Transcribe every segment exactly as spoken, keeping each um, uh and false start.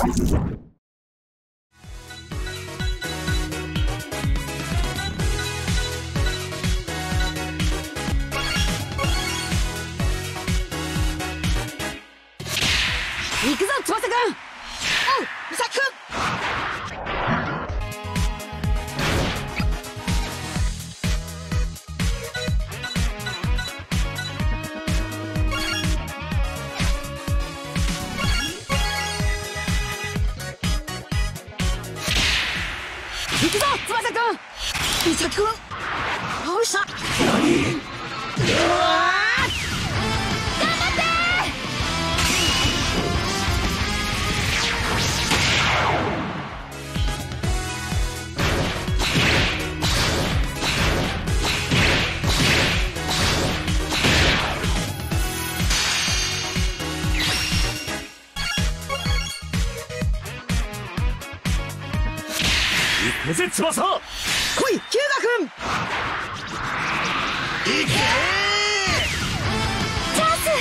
行くぞ翼くん。おう美咲くん。行くぞ翼くん。美咲くん。よいしょ。うわー行くぜ翼。 来いキューガくん。 行けチャンス。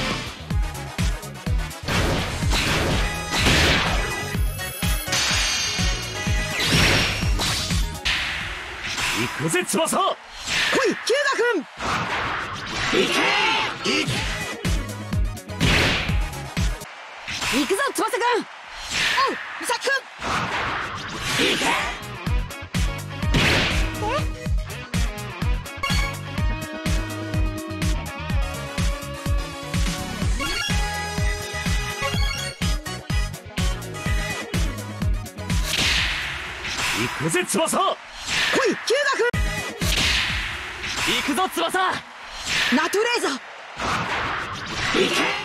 行くぜ翼。 来いキューガくん。 行け行け行くぞ翼くん。おう美咲くん。 行け行くぜ翼。 来いキューガくん。 行くぞ翼。 ナトレーザー。 行け